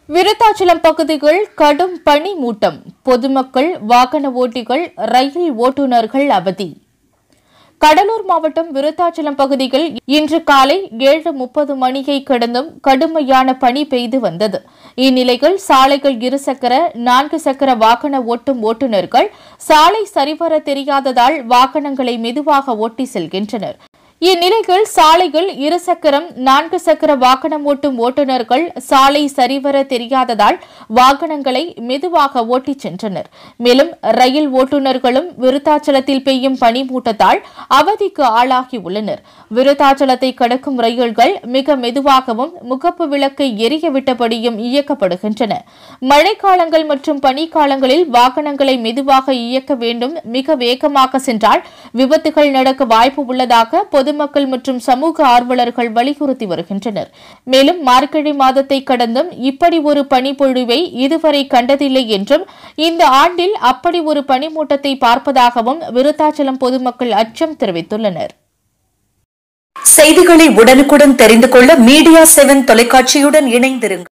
விருத்தாச்சலம் பகுதிகள் கடும் பனி மூட்டம். பொதுமக்கள், வாகன ஓட்டிகள், ரயில் ஓட்டுநர்கள் அவதி. கடலூர் மாவட்டம் விருத்தாச்சலம் பகுதியில் இன்று காலை 7:30 மணியை கடந்தும் கடுமையான பனி பெய்து வந்தது. இந்நிலையில் சாலைகள் இருசக்கர, 4 சக்கர வாகன ஓட்டும் ஓட்டுநர்கள் சாலை சரிவர தெரியாததால் வாகனங்களை மெதுவாக ஓட்டி செல்கின்றனர். இந்நிலையில் சாலைகள் இருசக்கரம், 4 சக்கர வாகனம் ஓட்டும் ஓட்டுநர்கள் சாலை சரிவர தெரியாததால் வாகனங்களை மெதுவாக ஓட்டிச் சென்றனர். மேலும் ரயில் ஓட்டுநர்களும் விருத்தாச்சலத்தில் பெய்யும் பனிமூட்டத்தால் அவதிக்கு ஆளாகியுள்ளனர். விருத்தாச்சலத்தை கடக்கும் ரயில்கள் மிக மெதுவாகவும் முகப்பு விளக்கை எரியவிட்டபடியும் இயக்கப்படுகின்றன. மழைக்காலங்கள் மற்றும் பனிக்காலங்களில் வாகனங்களை மெதுவாக இயக்க வேண்டும். மிக வேகமாக சென்றால் விபத்துகள் நடக்க வாய்ப்பு உள்ளதாக பொதுமக்கள் மற்றும் சமூக ஆர்வலர்கள் வலியுறுத்தி வருகின்றனர். மேலும் மார்கழி மாதத்தை கடந்தும் இப்படி ஒரு பனிப்பொழிவை இதுவரை கண்டதில்லை என்றும் இந்த ஆண்டில் அப்படி ஒரு பனிமூட்டத்தை பார்ப்பதாகவும் விருத்தாச்சலம் பொதுமக்கள் அச்சம் தெரிவித்துள்ளனர். செய்திகளை உடனுக்குடன் தெரிந்து கொள்ள மீடியா 7 தொலைக்காட்சியுடன் இணைந்திருங்கள்.